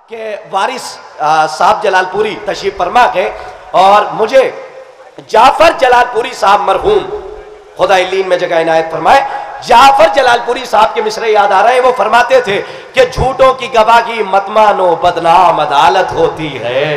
کہ وارث صاحب جلال پوری تشریف فرما کے اور مجھے جعفر جلال پوری صاحب مرحوم خدا علین میں جگہ عنایت فرمائے، جعفر جلال پوری صاحب کے مصرے یاد آ رہے ہیں. وہ فرماتے تھے کہ جھوٹوں کی گواہی مت مانو، بدنام عدالت ہوتی ہے.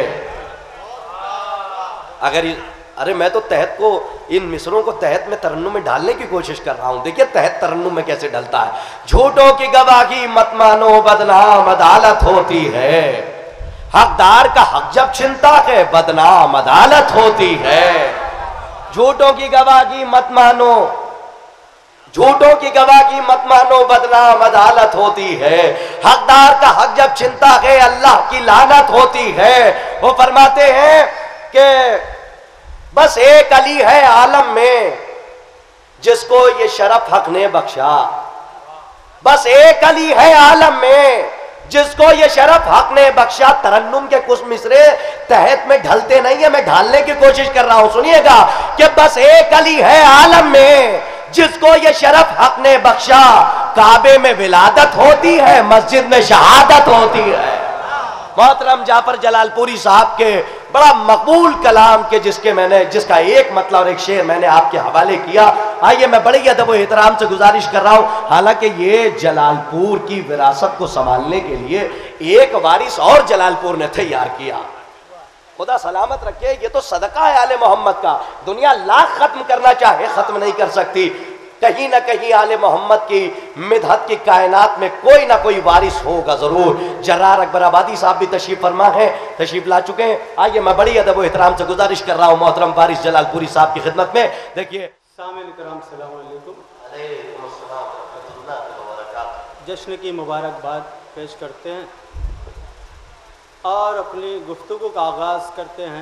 اگر ارے میں تو تحت کو ان مصروں کو تحت میں ترنم میں ڈالنے کی کوشش کر رہا ہوں. دیکھیے تحت ترنم میں کیسے ڈلتا ہے. جھوٹوں کی گواہی مت مانو، بدنام عدالت ہوتی ہے. حقدار کا حق جب چھنتا ہے بدنام عدالت ہوتی ہے. جھوٹوں کی گواہی مت مانو، جھوٹوں کی گواہی مت مانو، بدنام عدالت ہوتی ہے. حقدار کا حق جب چھنتا ہے اللہ کی لعنت ہوتی ہے. وہ فرماتے ہیں کہ بس ایک علی ہے عالم میں جس کو یہ شرف حق نے بخشا. بس ایک علی ہے عالم میں جس کو یہ شرف حق نے بخشا. ترنم کے کچھ مصرے تحت میں ڈھلتے نہیں ہیں، میں ڈھالنے کی کوشش کر رہا ہوں. سنیے گا کہ بس ایک علی ہے عالم میں جس کو یہ شرف حق نے بخشا. کعبے میں ولادت ہوتی ہے، مسجد میں شہادت ہوتی ہے. محترم جعفر جلال پوری صاحب کے بڑا مقبول کلام کے جس کا ایک مطلب اور ایک شعر میں نے آپ کے حوالے کیا. آئیے میں بڑی ادب و احترام سے گزارش کر رہا ہوں. حالانکہ یہ جلال پور کی وراثت کو سنبھالنے کے لیے ایک وارث اور جلال پور نے تیار کیا. خدا سلامت رکھے. یہ تو صدقہ ہے آل محمد کا. دنیا لاکھ ختم کرنا چاہے ختم نہیں کر سکتی. کہیں نہ کہیں آل محمد کی مدحت کی کائنات میں کوئی نہ کوئی وارث ہوگا ضرور. جرار اکبر آبادی صاحب بھی تشریف فرما ہے، تشریف لا چکے ہیں. آئیے میں بڑی ادب و احترام سے گزارش کر رہا ہوں محترم وارث جلال پوری صاحب کی خدمت میں. دیکھیے سامعین کرام السلام علیکم. وعلیکم السلام ورحمۃ اللہ وبرکاتہ. جشن کی مبارکباد پیش کرتے ہیں اور اپنی گفتگو کا آغاز کرتے ہیں.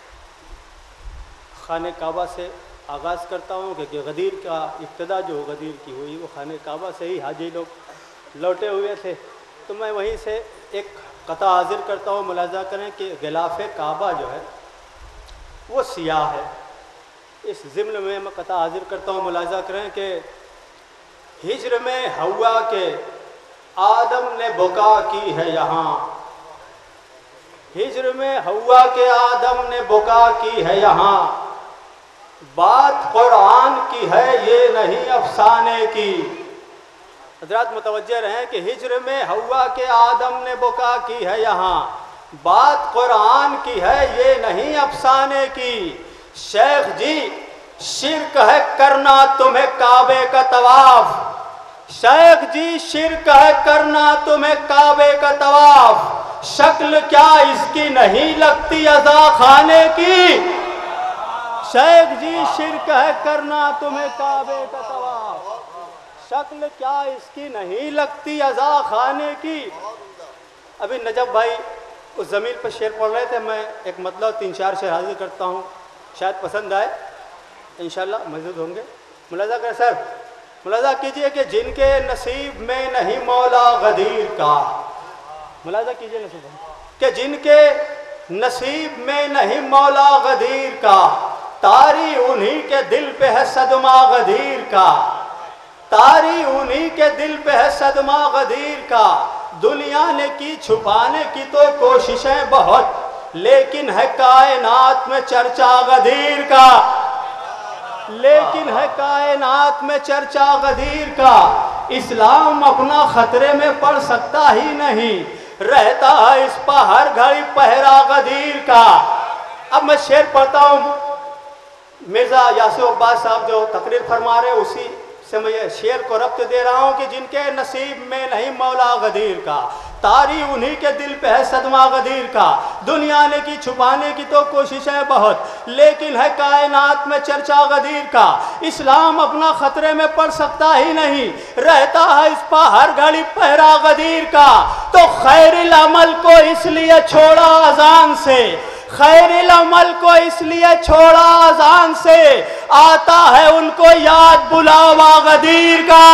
خانہ کعبہ سے آغاز کرتا ہوں کہ غدیر کا ابتدا جو غدیر کی ہوئی وہ خانہ کعبہ سے ہی حاجی لوگ لوٹے ہوئے تھے. تو میں وہیں سے ایک قطع حاضر کرتا ہوں. ملاحظہ کریں کہ غلاف کعبہ جو ہے وہ سیاہ ہے. اس ضمن میں قطع حاضر کرتا ہوں. ملاحظہ کریں کہ ہجر میں ہوا کے آدم نے بکا کی ہے یہاں. ہجر میں ہوا کے آدم نے بکا کی ہے یہاں. بات قرآن کی ہے یہ نہیں افسانے کی. حضرات متوجہ رہیں کہ ہجر میں ہوا کے آدم نے بکا کی ہے یہاں. بات قرآن کی ہے یہ نہیں افسانے کی. شیخ جی شرک ہے کرنا تمہیں کعبے کا طواف. شیخ جی شرک ہے کرنا تمہیں کعبے کا طواف. شکل کیا اس کی نہیں لگتی عزا خانے کی. شیخ جی شرک ہے کرنا تمہیں کعبے کا طواف. شکل کیا اس کی نہیں لگتی عزا خانے کی. ابھی نجب بھائی اس زمین پر شعر پڑھ رہے تھے. میں ایک مطلب 3-4 شعر حاضر کرتا ہوں، شاید پسند آئے، انشاءاللہ مزید ہوں گے. ملاحظہ کریں سر، ملاحظہ کیجئے کہ جن کے نصیب میں نہیں مولا غدیر کا. ملاحظہ کیجئے نصیب کہ جن کے نصیب میں نہیں مولا غدیر کا. تاری انہی کے دل پہ ہے صدمہ غدیر کا. تاری انہی کے دل پہ ہے صدمہ غدیر کا. دنیا نے کی چھپانے کی تو کوششیں بہت، لیکن ہے کائنات میں چرچا غدیر کا. لیکن ہے کائنات میں چرچا غدیر کا. اسلام اپنا خطرے میں پڑ سکتا ہی نہیں، رہتا ہے اس پہ ہر گھڑی پہرا غدیر کا. اب میں شعر پڑھتا ہوں. مرزا یاسر عباس صاحب جو تقریر فرما رہے اسی سے میں یہ شعر کو ربط دے رہا ہوں کہ جن کے نصیب میں نہیں مولا غدیر کا. تاری انہی کے دل پہ ہے صدمہ غدیر کا. دنیا نے کی چھپانے کی تو کوششیں بہت، لیکن ہے کائنات میں چرچا غدیر کا. اسلام اپنا خطرے میں پڑ سکتا ہی نہیں، رہتا ہے اس پہ ہر گھڑی پہرا غدیر کا. تو خیر العمل کو اس لیے چھوڑا اذان سے، خیر العمل کو اس لیے چھوڑا اذان سے، آتا ہے ان کو یاد بلاوا غدیر کا.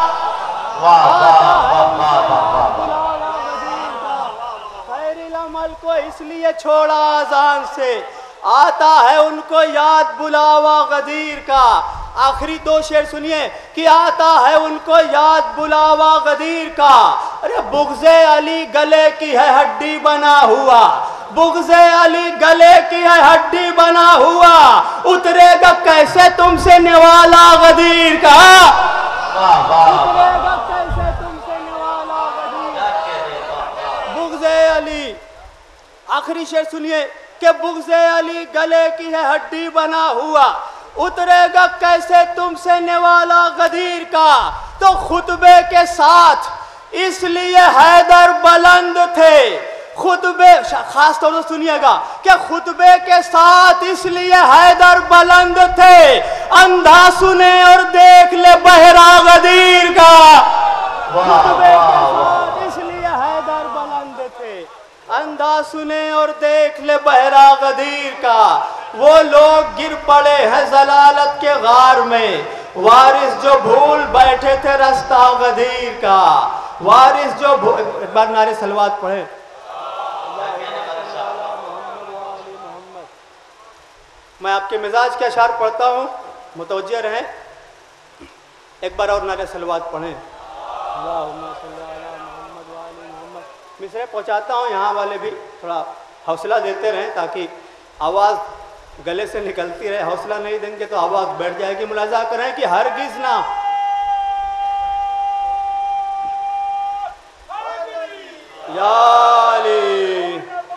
خیر العمل کو اس لیے چھوڑا اذان سے، آتا ہے ان کو یاد بلاوا غدیر کا. آخری 2 شعر سنیے کہ آتا ہے ان کو یاد بلاوا غدیر کا. ارے بغض علی گلے کی ہے ہڈی بنا ہوا، بغض علی گلے کی ہے ہڈی بنا ہوا، اترے گا کیسے تم سے نوالا غدیر کا، اترے گا کیسے تم سے نوالا غدیر، بغض علی۔ آخری شعر سنیے کہ بغض علی گلے کی ہے ہڈی بنا ہوا، اترے گا کیسے تم سے نوالا غدیر کا، تو خطبے کے ساتھ اس لیے حیدر بلند تھے، خطبے خاص طور سے سنیے گا کہ خطبے کے ساتھ اس لیے حیدر بلند تھے، اندھا سنے اور دیکھ لے بہرا غدیر کا، خطبے کے ساتھ اس لیے حیدر بلند تھے، اندھا سنے اور دیکھ لے بہرا غدیر کا، وہ لوگ گر پڑے ہیں ضلالت کے غار میں، وارث جو بھول بیٹھے تھے رستہ غدیر کا، وارث جو ایک بار نعرے صلوات پڑھے، میں آپ کے مزاج کے اشعار پڑھتا ہوں، متوجہ رہیں، ایک بار اور نعرے صلوات پڑھیں، اللہم صلی علی محمد و آل محمد۔ مصرے پہنچاتا ہوں، یہاں والے بھی تھوڑا حوصلہ دیتے رہیں تاکہ آواز گلے سے نکلتی رہے، حوصلہ نہیں دیں گے تو آواز بیٹھ جائے گی۔ ملاحظہ کریں کہ ہرگز نہ یا علی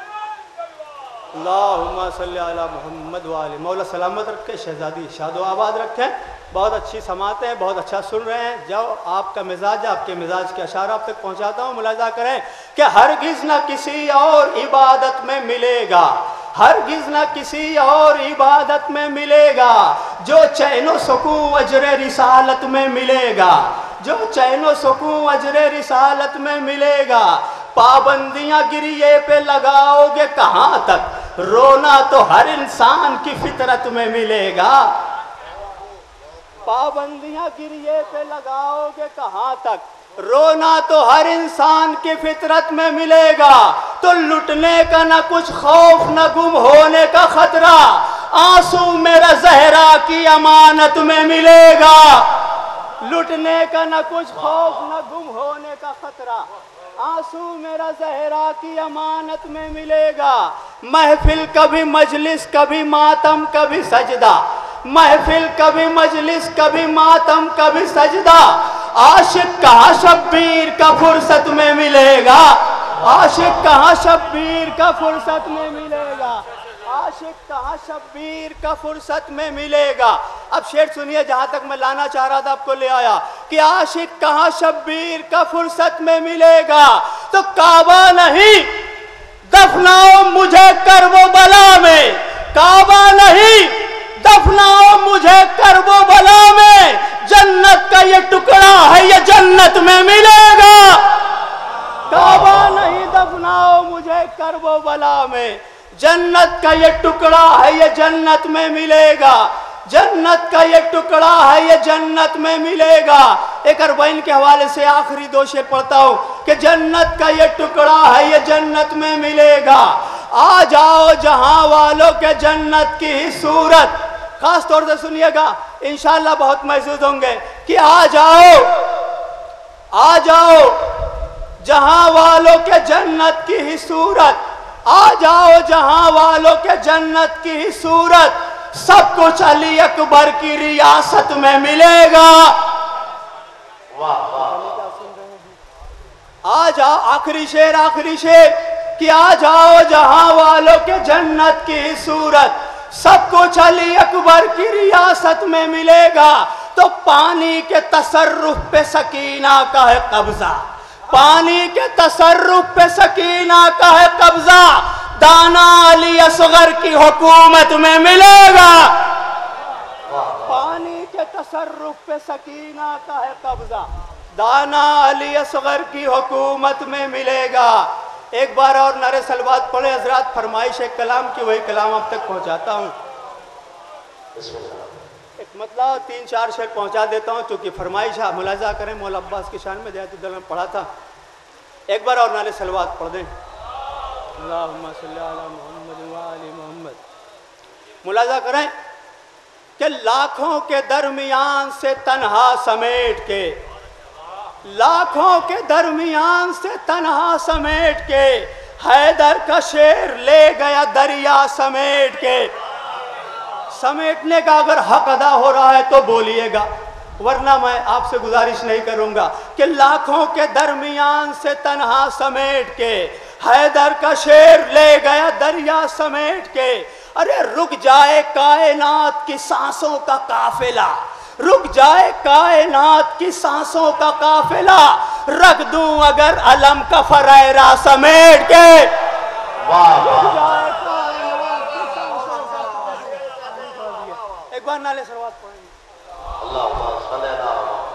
اللہم صلی علی محمد و آل، مولا سلامت رکھے، شہزادی شاد و آباد رکھیں، بہت اچھی سماعتیں ہیں، بہت اچھا سن رہے ہیں، جو آپ کا مزاج، آپ کے مزاج کے اشعار آپ تک پہنچاتا ہوں۔ ملاحظہ کریں کہ ہرگز نہ کسی اور عبادت میں ملے گا، ہرگز نہ کسی اور عبادت میں ملے گا جو چین و سکون اجر رسالت میں ملے گا، جو چین و سکون اجر رسالت میں ملے گا، پابندیاں گریے پہ لگاؤ گے کہاں تک، رونا تو ہر انسان کی فطرت میں ملے گا، پابندیاں گریے پہ لگاؤ گے کہاں تک، رونا تو ہر انسان کی فطرت میں ملے گا، تو لٹنے کا نہ کچھ خوف نہ گم ہونے کا خطرہ، آنسو میرا زہرا کی امانت میں ملے گا، لٹنے کا نہ کچھ خوف نہ گم ہونے کا خطرہ، آنسو میرا زہرا کی امانت میں ملے گا، محفل کبھی مجلس کبھی ماتم کبھی سجدہ، محفل کبھی مجلس کبھی ماتم کبھی سجدہ، عاشق کہاں شبیر کا فرصت میں ملے گا، عاشق کہاں شبیر کا فرصت میں ملے گا، عاشق کہاں شبیر کا فرصت میں ملے گا۔ اب شعر سنیے، جہاں تک میں لانا چاہ رہا تھا آپ کو لے آیا کہ عاشق کہاں شبیر کا فرصت میں ملے گا، تو کعبہ نہیں دفناؤ مجھے کربلا میں، کعبہ نہیں دفناؤ مجھے کربلا میں، جنت کا یہ ٹکڑا ہے یہ جنت میں ملے گا، کعبہ نہیں دفناؤ مجھے کربلا میں، جنت کا یہ ٹکڑا ہے یہ جنت میں ملے گا، جنت کا یہ ٹکڑا ہے یہ جنت میں ملے گا۔ ایک اربعین کے حوالے سے آخری دو شعر پڑھتا ہوں کہ جنت کا یہ ٹکڑا ہے یہ جنت میں ملے گا، آ جاؤ جہاں والوں کے جنت کی ہی صورت، خاص طور سے سنیے گا، انشاءاللہ بہت محسوس ہوں گے کہ آ جاؤ جہاں والوں کے جنت کی ہی صورت، آ جاؤ جہاں والوں کے جنت کی ہی صورت، سب کچھ علی اکبر کی ریاست میں ملے گا، آ جاؤ آخری شعر کہ آ جاؤ جہاں والوں کے جنت کی ہی صورت، سب کچھ علی اکبر کی ریاست میں ملے گا، تو پانی کے تصرف پہ سکینہ کا ہے قبضہ، پانی کے تصرف پہ سکینہ کا ہے قبضہ، دانا علی اصغر کی حکومت میں ملے گا، پانی کے تصرف پہ سکینہ کا ہے قبضہ، دانا علی اصغر کی حکومت میں ملے گا۔ ایک بار اور نعرے صلوات پڑھے حضرات، فرمائش کلام کی وہی کلام اب تک پہنچاتا ہوں، ایک مطلب 3-4 شعر پہنچا دیتا ہوں چونکہ فرمائش ہے، ملاحظہ کریں مولا عباس کی شان میں دیات الدل میں پڑھا تھا، ایک بار اور نعرے صلوات پڑھ دیں، اللہم صلی علی محمد و آل محمد۔ ملاحظہ کریں کہ لاکھوں کے درمیان سے تنہا سمیٹ کے، لاکھوں کے درمیان سے تنہا سمیٹ کے حیدر کا شیر لے گیا دریا سمیٹ کے. سمیٹنے کا اگر حق ادا ہو رہا ہے تو بولیے گا، ورنہ میں آپ سے گزارش نہیں کروں گا کہ لاکھوں کے درمیان سے تنہا سمیٹ کے حیدر کا شیر لے گیا دریا سمیٹ کے. ارے رک جائے کائنات کی سانسوں کا قافلہ، رک جائے کائنات کی سانسوں کا قافلہ، رکھ دوں اگر علم کا فریرہ سمیٹ کے. ایک بار نالے سروات پڑھیں گے. اللہم صلی اللہ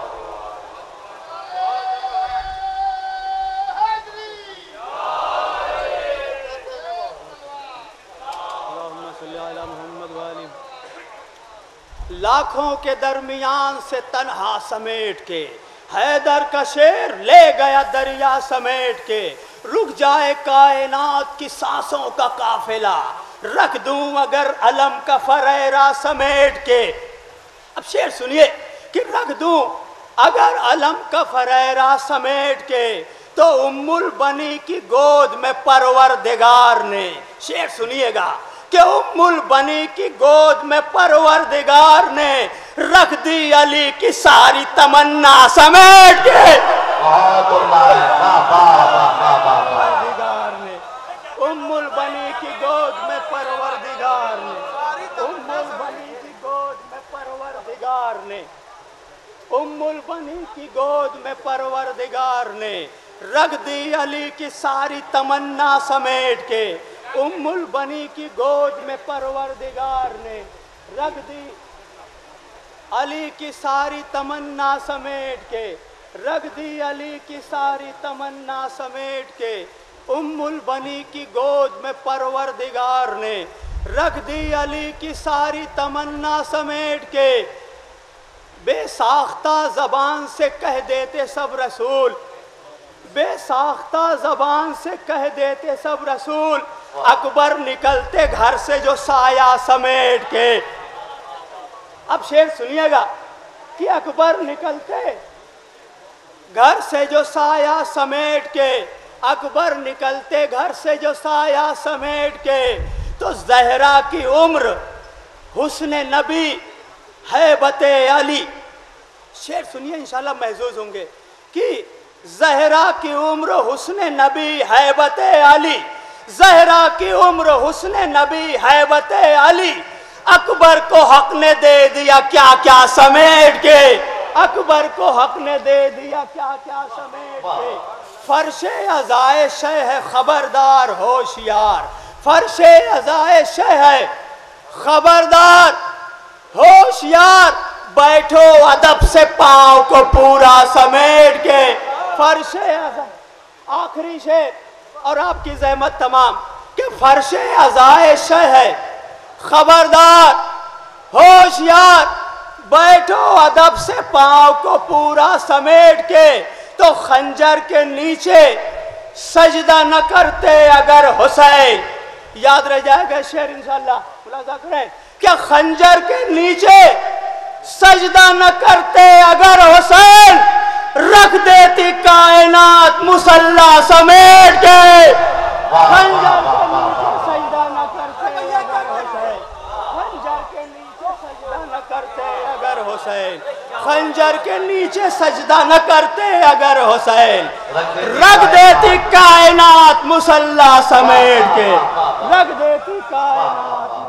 لاکھوں کے درمیان سے تنہا سمیٹ کے حیدر کا شیر لے گیا دریا سمیٹ کے. رک جائے کائنات کی سانسوں کا قافلہ، رکھ دوں اگر علم کا فریرہ سمیٹ کے. اب شعر سنیے کہ رکھ دوں اگر علم کا فریرہ سمیٹ کے تو ام البنی کی گود میں پروردگار نے. شعر سنیے گا کہ ام البنی کی گود میں پروردگار نے رکھ دی علی کی ساری تمنا سمیٹ کے. پروردگار نے ام البنی کی گود میں پروردگار نے، ام البنی کی گود میں پروردگار نے، ام البنی کی گود میں پروردگار نے رکھ دی علی کی ساری تمنا سمیٹ کے. ام البنی کی گود میں پروردگار نے رکھ دی علی کی ساری تمنا سمیٹ کے، رکھ دی علی کی ساری تمنا سمیٹ کے. ام البنی کی گود میں پروردگار نے رکھ دی علی کی ساری تمنا سمیٹ کے. بے ساختہ زبان سے کہہ دیتے سب رسول، بے ساختہ زبان سے کہہ دیتے سب رسول، اکبر نکلتے گھر سے جو سایہ سمیٹ کے. اب شعر سنیے گا کہ اکبر نکلتے گھر سے جو سایہ سمیٹ کے، اکبر نکلتے گھر سے جو سایہ سمیٹ کے تو زہرا کی عمر حسن نبی ہیبت علی. شعر سنیے انشاءاللہ محظوظ ہوں گے کہ زہرا کی عمر حسن نبی ہیبت علی، زہرا کی عمر حسن نبی ہیبت علی، اکبر کو حق نے دے دیا کیا کیا سمیٹ کے، اکبر کو حق نے دے دیا کیا کیا سمیٹ کے. فرش عزائے شہ ہے خبردار ہوشیار، فرش عزائے شہ ہے خبردار ہوشیار، بیٹھو ادب سے پاؤں کو پورا سمیٹ کے. فرش عزائے آخری شعر اور آپ کی زحمت تمام کہ فرش عزائے شہ ہے خبردار ہوشیار، بیٹھو ادب سے پاؤں کو پورا سمیٹ کے تو خنجر کے نیچے سجدہ نہ کرتے اگر حسین. یاد رہ جائے گا شعر انشاءاللہ، ملاحظہ کریں کہ خنجر کے نیچے سجدہ نہ کرتے اگر حسین، رکھ دیتی کائنات مصلی سمیٹ کے. خنجر کے نیچے سجدہ نہ کرتے اگر حسین، خنجر کے نیچے سجدہ نہ کرتے اگر حسین، خنجر کے نیچے سجدہ نہ کرتے اگر حسین، رکھ دیتی کائنات مصلی سمیٹ کے، رکھ دیتی کائنات